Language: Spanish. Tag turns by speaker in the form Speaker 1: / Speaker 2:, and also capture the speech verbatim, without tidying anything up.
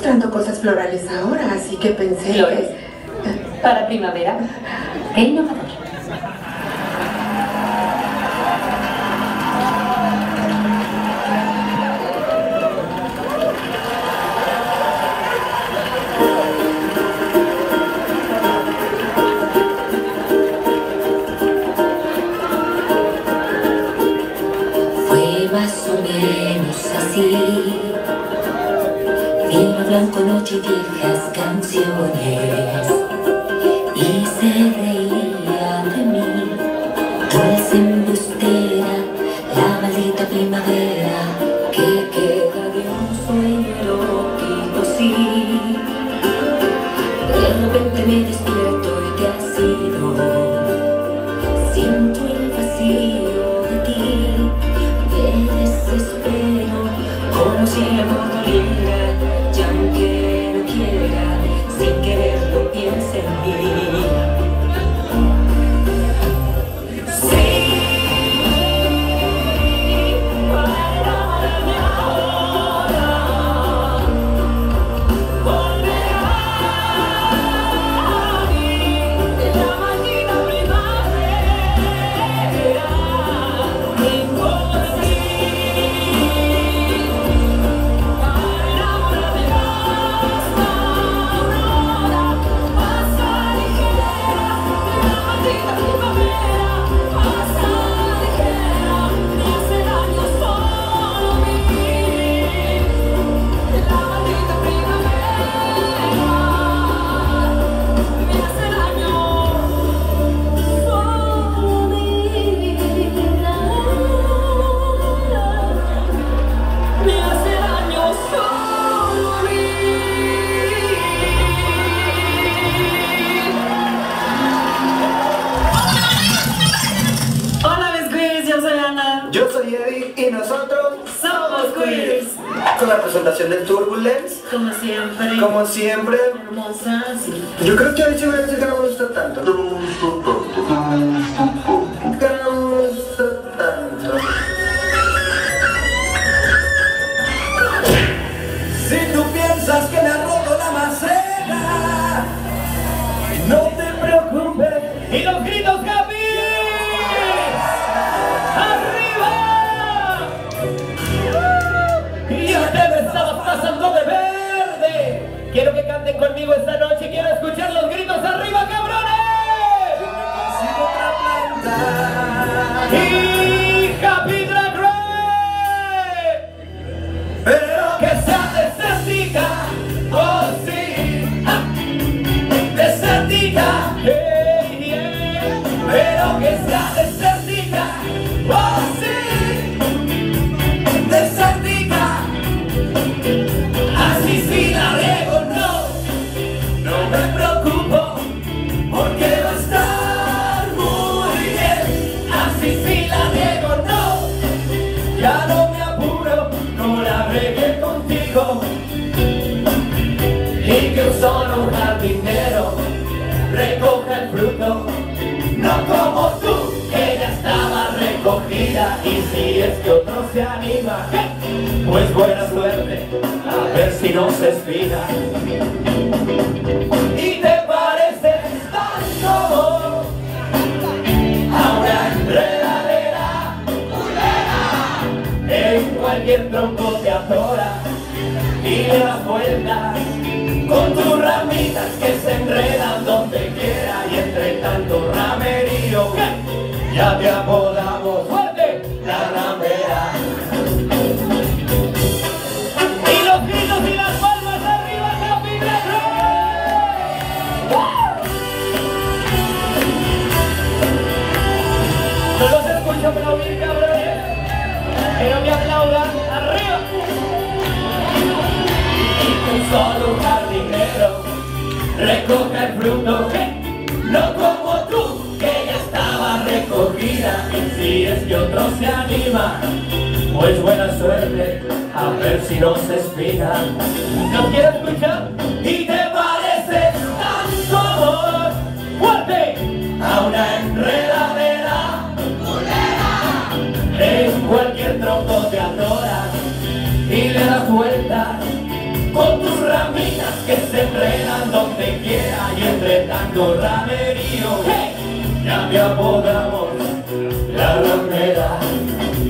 Speaker 1: mostrando cosas florales ahora, así que pensé...
Speaker 2: ¿Flores? ¿Para primavera? ¡Qué innovador!
Speaker 3: Fue más o menos así. Vino blanco, noche y viejas canciones, y se reía de mí, dulce embustera, la maldita primavera que queda de un sueño erótico, sí. De repente me despierto y te has ido, siento el vacío de ti, me desespero, como si el amor doliera. Y aunque no quiera, sin quererlo piensa en mí. Sí, para enamorarme ahora, volverá a mí la maldita primavera. Imposible.
Speaker 4: Yo soy Eddie y nosotros
Speaker 2: somos Queers.
Speaker 4: Con la presentación del Turbulence,
Speaker 2: Como siempre.
Speaker 4: como siempre,
Speaker 2: Hermosas.
Speaker 4: yo creo que hoy sí voy a decir que no me gusta tanto. Que no me gusta tanto. Que no me gusta tanto. Si tú piensas que me ha roto la maceta, no te preocupes.
Speaker 2: Y los gritos, Capi. Pasando de verde. Quiero que canten conmigo esta noche. Quiero escuchar los gritos arriba, cabrones.
Speaker 4: Yo me consigo otra planta.
Speaker 2: Y Happy Drag Race.
Speaker 4: Pero
Speaker 2: Que sea desértica. Oh sí. Ah. Desértica. Hey, yeah. Pero que sea desértica. Oh sí. Desértica. Así si la riego, no, no me preocupo, porque va a estar muy bien. Así si la riego, no, ya no me apuro, no la regué contigo. Y que un solo jardinero recoja el fruto, no como tú, que ya estaba recogida. Y si es que otro se anima, pues buena suerte, a ver si no se espina. Y te pareces tanto a una enredadera, en cualquier tronco te atoras y le das vueltas con tus ramitas que se enredan donde quiera. Y entre tanto ramerío, ya te apodamos fuerte la ramera. Y los gritos y las palmas arriba, Happy Drag Race. No los escucho aplaudir, cabrones. Que no me aplaudan arriba. Y un solo jardinero recoge el fruto, no como tú, que ya estaba recogida. Y si es que otro se anima, pues buena suerte, a ver si no se espina. ¿Nos quiero escuchar? Y te pareces tanto amor fuerte a una enredadera, en cualquier tronco te adoras y le das vueltas con tus ramitas que se enredan donde quiera y entre tanto ramerío, hey, ya te apodamos la ramera.